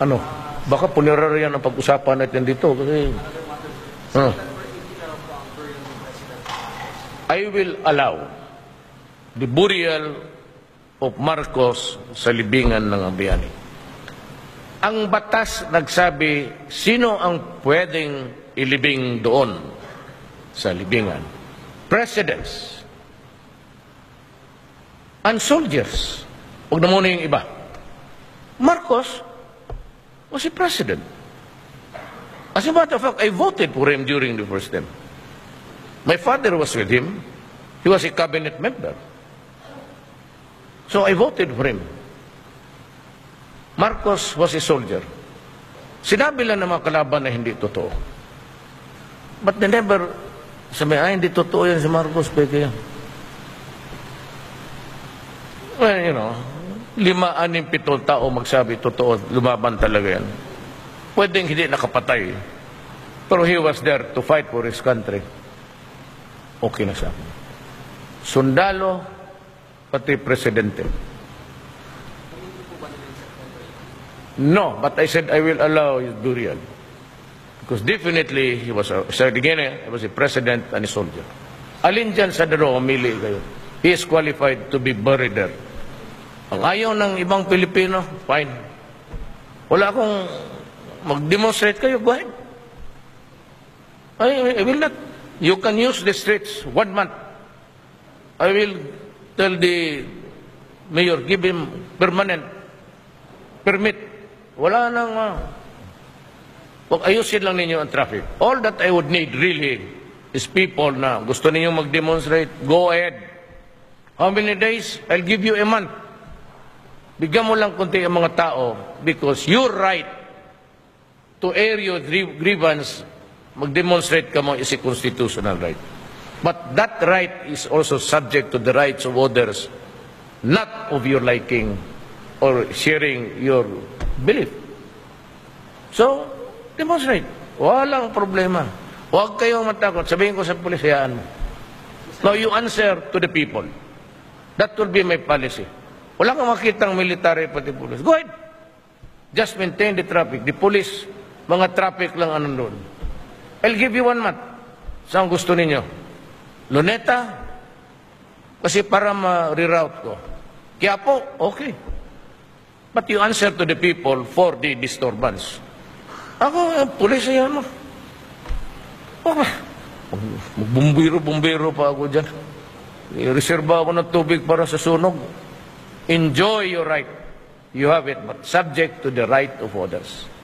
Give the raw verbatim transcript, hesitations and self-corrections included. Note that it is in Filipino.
Ano? Baka puneraryan ang pag-usapan natin dito. Kasi, huh. I will allow the burial of Marcos sa libingan ng bayani. Ang batas nagsabi sino ang pwedeng ilibing doon sa libingan. Presidents and soldiers. Huwag na muna yung iba. Marcos was a president. As a matter of fact, I voted for him during the first term. My father was with him. He was a cabinet member. So I voted for him. Marcos was a soldier. Sinabi lang ng mga kalaban na hindi totoo. But they never sabi, ay, hindi totoo yan si Marcos, peke yan. Well, you know, lima, anim, pitong tao magsabi, totoo, lumaban talaga yan. Pwedeng hindi nakapatay. Pero he was there to fight for his country. Okay na siya. Sundalo, pati presidente. No, but I said I will allow his burial. Because definitely, he was a, sa beginning, he was a president and a soldier. Alin dyan sa daro, umili kayo. He is qualified to be buried there. Ang ayaw ng ibang Pilipino, fine. Wala akong mag-demonstrate kayo, go ahead. I, I will not. You can use the streets one month. I will tell the mayor, give him permanent permit. Wala nang, uh, wag ayusin lang ninyo ang traffic. All that I would need really is people na gusto ninyo mag-demonstrate, go ahead. How many days? I'll give you a month. Bigyan mo lang kunti ang mga tao because your right to air your grievance, mag-demonstrate ka mo is a constitutional right. But that right is also subject to the rights of others, not of your liking or sharing your belief. So, demonstrate. Walang problema. Huwag kayong matakot. Sabihin ko sa pulis, hayaan mo. Now, you answer to the people. That will be my policy. Wala kang makitang military pati pulis. Go ahead. Just maintain the traffic. The police, mga traffic lang anong doon. I'll give you one month. Saan gusto ninyo? Luneta? Kasi para ma-reroute ko. Quiapo? Okay. But you answer to the people for the disturbance. Ako, eh, pulis yan mo. Okay. Bumbiro-bumbiro pa ako dyan. I-reserva ako ng tubig para sa sunog. Enjoy your right. You have it, but subject to the right of others.